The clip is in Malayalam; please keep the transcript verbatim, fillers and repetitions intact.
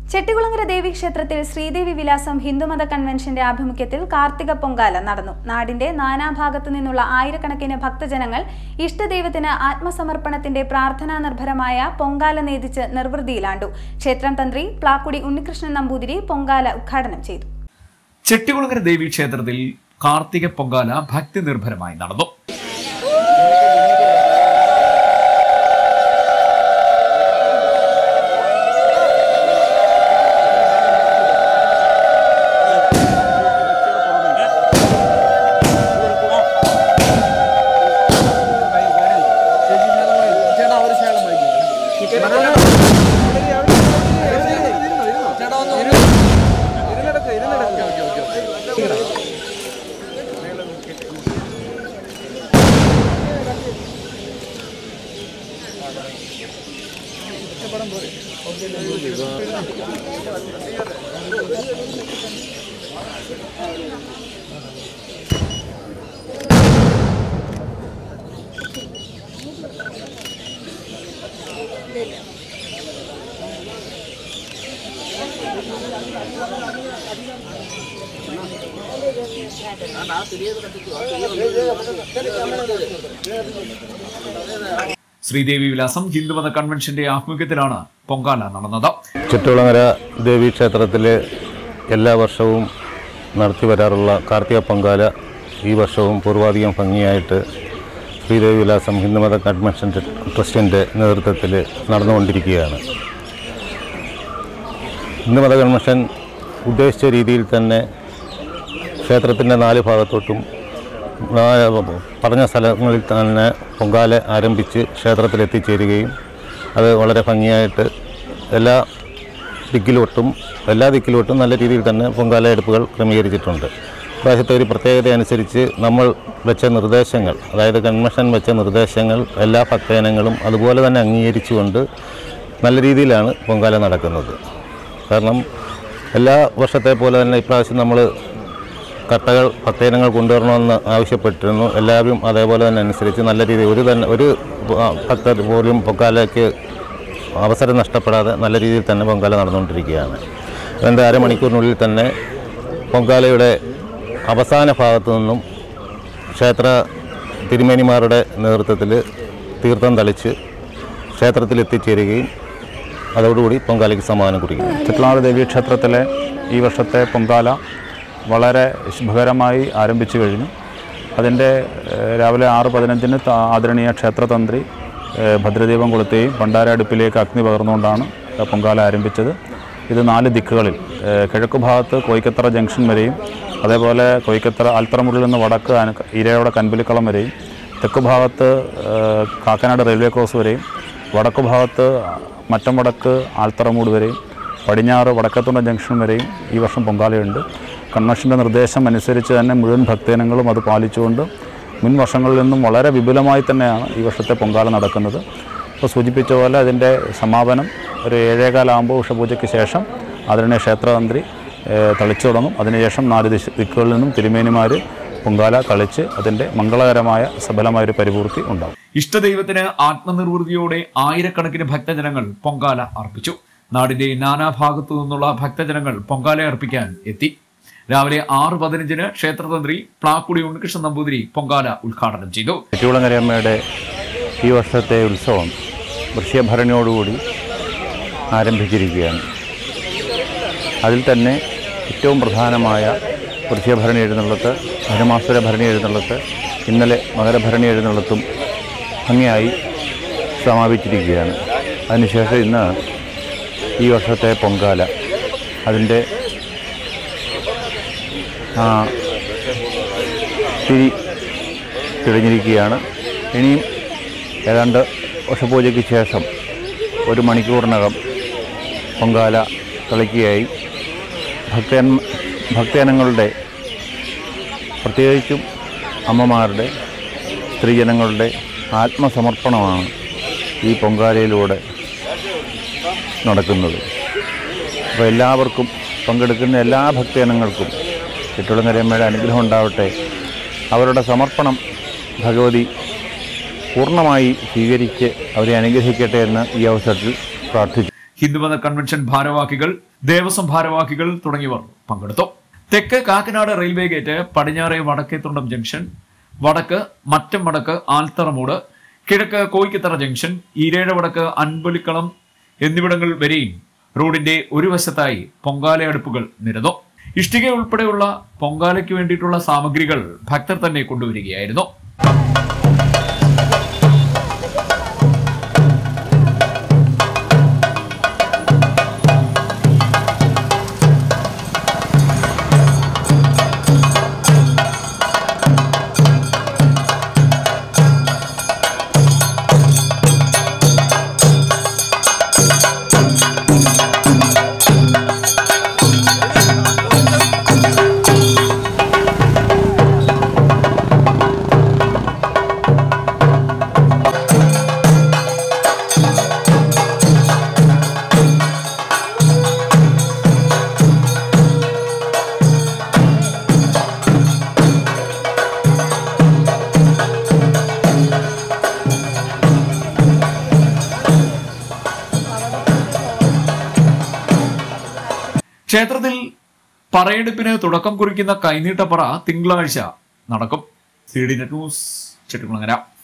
ചെട്ടികുളങ്ങര ദേവി ക്ഷേത്രത്തിൽ ശ്രീദേവി വിലാസം ഹിന്ദുമത കൺവെൻഷന്റെ ആഭിമുഖ്യത്തിൽ കാർത്തിക പൊങ്കാല നടന്നു. നാടിന്റെ നാനാഭാഗത്തു നിന്നുള്ള ആയിരക്കണക്കിന് ഭക്തജനങ്ങൾ ഇഷ്ടദൈവത്തിന് ആത്മസമർപ്പണത്തിന്റെ പ്രാർത്ഥനാ നിർഭരമായ പൊങ്കാല നേദിച്ച് നിർവൃതിയിലാണ്ടു. ക്ഷേത്രം തന്ത്രി പ്ലാക്കുടി ഉണ്ണികൃഷ്ണൻ നമ്പൂതിരി പൊങ്കാല ഉദ്ഘാടനം ചെയ്തു. ചെട്ടികുളങ്ങര ദേവി ക്ഷേത്രത്തിൽ കാർത്തിക പൊങ്കാല ഭക്തി നിർഭരമായി നടന്നു. ശ്രീദേവി വിലാസം ഹിന്ദുമത കൺവെൻഷന്റെ ആഭിമുഖ്യത്തിലാണ് പൊങ്കാല നടന്നത്. ചെട്ടികുളങ്ങര ദേവി ക്ഷേത്രത്തിലെ എല്ലാ വർഷവും നടത്തി വരാറുള്ള കാർത്തിക പൊങ്കാല ഈ വർഷവും പൂർവാധികം ഭംഗിയായിട്ട് ശ്രീദേവി വിലാസം ഹിന്ദുമത കൺവെൻഷൻ ട്രസ്റ്റിൻ്റെ നേതൃത്വത്തിൽ നടന്നുകൊണ്ടിരിക്കുകയാണ്. ഹിന്ദുമത കൺവെൻഷൻ ഉദ്ദേശിച്ച രീതിയിൽ തന്നെ ക്ഷേത്രത്തിൻ്റെ നാല് ഭാഗത്തോട്ടും പറഞ്ഞ സ്ഥലങ്ങളിൽ തന്നെ പൊങ്കാല ആരംഭിച്ച് ക്ഷേത്രത്തിൽ എത്തിച്ചേരുകയും അത് വളരെ ഭംഗിയായിട്ട് എല്ലാ ദിക്കിലോട്ടും എല്ലാ ദിക്കിലോട്ടും നല്ല രീതിയിൽ തന്നെ പൊങ്കാല എടുപ്പുകൾ ക്രമീകരിച്ചിട്ടുണ്ട്. പ്രാവശ്യത്തെ ഒരു പ്രത്യേകത അനുസരിച്ച് നമ്മൾ വെച്ച നിർദ്ദേശങ്ങൾ, അതായത് കൺവെൻഷൻ വെച്ച നിർദ്ദേശങ്ങൾ എല്ലാ ഭക്തജനങ്ങളും അതുപോലെ തന്നെ അംഗീകരിച്ചുകൊണ്ട് നല്ല രീതിയിലാണ് പൊങ്കാല നടക്കുന്നത്. കാരണം എല്ലാ വർഷത്തെ പോലെ തന്നെ ഇപ്രാവശ്യം നമ്മൾ കട്ടകൾ ഭക്തജനങ്ങൾ കൊണ്ടുവരണമെന്ന് ആവശ്യപ്പെട്ടിരുന്നു. എല്ലാവരും അതേപോലെ തന്നെ അനുസരിച്ച് നല്ല രീതിയിൽ ഒരു തന്നെ ഒരു ഭക്തർ പോലും പൊങ്കാലയ്ക്ക് അവസരം നഷ്ടപ്പെടാതെ നല്ല രീതിയിൽ തന്നെ പൊങ്കാല നടന്നുകൊണ്ടിരിക്കുകയാണ്. അതിൻ്റെ അരമണിക്കൂറിനുള്ളിൽ തന്നെ പൊങ്കാലയുടെ അവസാന ഭാഗത്തു നിന്നും ക്ഷേത്ര തിരുമേനിമാരുടെ നേതൃത്വത്തിൽ തീർത്ഥം തളിച്ച് ക്ഷേത്രത്തിൽ എത്തിച്ചേരുകയും അതോടുകൂടി പൊങ്കാലയ്ക്ക് സമാധാനം കുറിക്കും. ചെട്ടികുളങ്ങര ദേവി ക്ഷേത്രത്തിലെ ഈ വർഷത്തെ പൊങ്കാല വളരെ ശുഭകരമായി ആരംഭിച്ചു കഴിഞ്ഞു. അതിൻ്റെ രാവിലെ ആറ് പതിനഞ്ചിന് ആദരണീയ ക്ഷേത്രതന്ത്രി ഭദ്രദീപം കൊളുത്തുകയും ഭണ്ഡാര അടുപ്പിലേക്ക് അഗ്നി പകർന്നുകൊണ്ടാണ് പൊങ്കാല ആരംഭിച്ചത്. ഇത് നാല് ദിക്കുകളിൽ കിഴക്ക് ഭാഗത്ത് കോയിക്കത്തറ ജംഗ്ഷൻ വരെയും, അതേപോലെ കോയിക്കത്തറ ആൽത്തറമുറിൽ നിന്ന് വടക്ക് ഇരയോടെ കൻപുലിക്കളം വരെയും, തെക്ക് ഭാഗത്ത് കാക്കനാട് റെയിൽവേ ക്രോസ് വരെയും, വടക്ക് ഭാഗത്ത് മറ്റം വടക്ക് ആൽത്തറമൂട് വരെയും, പടിഞ്ഞാറ് വടക്കത്തുണ്ട ജംഗ്ഷൻ വരെയും ഈ വർഷം പൊങ്കാലയുണ്ട്. കൺവെൻഷൻ്റെ നിർദ്ദേശം അനുസരിച്ച് തന്നെ മുഴുവൻ ഭക്തജനങ്ങളും അത് പാലിച്ചുകൊണ്ട് മുൻ വർഷങ്ങളിൽ നിന്നും വളരെ വിപുലമായി തന്നെയാണ് ഈ വർഷത്തെ പൊങ്കാല നടക്കുന്നത്. ഇപ്പോൾ സൂചിപ്പിച്ച പോലെ അതിൻ്റെ സമാപനം ഒരു ഏഴേകാലാകുമ്പോൾ ഉഷപൂജയ്ക്ക് ശേഷം ആദരണീയ ക്ഷേത്രതന്ത്രി തളിച്ചു തുടങ്ങും. അതിനുശേഷം നാല് ദിക്കുകളിൽ നിന്നും തിരുമേനിമാർ പൊങ്കാല തളിച്ച് അതിൻ്റെ മംഗളകരമായ സഫലമായൊരു പരിപൂർത്തി ഉണ്ടാകും. ഇഷ്ടദൈവത്തിന് ആത്മനിർവൃതിയോടെ ആയിരക്കണക്കിന് ഭക്തജനങ്ങൾ പൊങ്കാല അർപ്പിച്ചു. നാടിന്റെ നാനാഭാഗത്തു നിന്നുള്ള ഭക്തജനങ്ങൾ പൊങ്കാല അർപ്പിക്കാൻ എത്തി. രാവിലെ ആറ് പതിനഞ്ചിന് ക്ഷേത്രതന്ത്രി പ്ലാക്കുടി ഉണ്ണികൃഷ്ണൻ നമ്പൂതിരി പൊങ്കാല ഉദ്ഘാടനം ചെയ്തു. ചെട്ടികുളങ്ങരയമ്മയുടെ ഈ വർഷത്തെ ഉത്സവം വൃഷ്യഭരണിയോടുകൂടി ആരംഭിച്ചിരിക്കുകയാണ്. അതിൽ തന്നെ ഏറ്റവും പ്രധാനമായ വൃഷ്യഭരണി എഴുന്നള്ളത്ത്, ധനുമാസുര ഭരണി എഴുന്നള്ളത്ത്, ഇന്നലെ മകരഭരണി എഴുന്നള്ളത്തും ഭംഗിയായി സമാപിച്ചിരിക്കുകയാണ്. അതിനുശേഷം ഇന്ന് ഈ വർഷത്തെ പൊങ്കാല അതിൻ്റെ തിരി തെളിഞ്ഞിരിക്കുകയാണ്. ഇനിയും ഏതാണ്ട് ഉഷപൂജയ്ക്ക് ശേഷം ഒരു മണിക്കൂറിനകം പൊങ്കാല തളിക്കുകയായി. ഭക്തൻ ഭക്തജനങ്ങളുടെ പ്രത്യേകിച്ചും അമ്മമാരുടെ സ്ത്രീജനങ്ങളുടെ ആത്മസമർപ്പണമാണ് ഈ പൊങ്കാലയിലൂടെ നടക്കുന്നത്. അപ്പോൾ എല്ലാവർക്കും പങ്കെടുക്കുന്ന എല്ലാ ഭക്തജനങ്ങൾക്കും ചെട്ടികുളങ്ങരയമ്മയുടെ അനുഗ്രഹം ഉണ്ടാവട്ടെ. അവരുടെ സമർപ്പണം ഭഗവതി പൂർണ്ണമായി സ്വീകരിച്ച് അവരെ അനുഗ്രഹിക്കട്ടെ എന്ന് ഈ അവസരത്തിൽ പ്രാർത്ഥിച്ചു. ഹിന്ദുമത കൺവെൻഷൻ ഭാരവാഹികൾ, ദേവസ്വം ഭാരവാഹികൾ തുടങ്ങിയവർ പങ്കെടുത്തു. തെക്ക് കാക്കനാട് റെയിൽവേ ഗേറ്റ്, പടിഞ്ഞാറ് വടക്കേത്തുണ്ടം ജംഗ്ഷൻ, വടക്ക് മറ്റം വടക്ക് ആൽത്തറമൂട്, കിഴക്ക് കോയിക്കത്തറ ജംഗ്ഷൻ, ഈരേഴ വടക്ക് അൻപൊലിക്കളം എന്നിവിടങ്ങൾ വരെയും റോഡിന്റെ ഒരു വശത്തായി പൊങ്കാല അടുപ്പുകൾ നിരന്നു. ഇഷ്ടിക ഉൾപ്പെടെയുള്ള പൊങ്കാലയ്ക്ക് വേണ്ടിയിട്ടുള്ള സാമഗ്രികൾ ഭക്തർ തന്നെ കൊണ്ടുവരികയായിരുന്നു. ക്ഷേത്രത്തിൽ പറയെടുപ്പിന് തുടക്കം കുറിക്കുന്ന കൈനീട്ടപ്പറ തിങ്കളാഴ്ച നടക്കും. C D net news, Chettikulangara.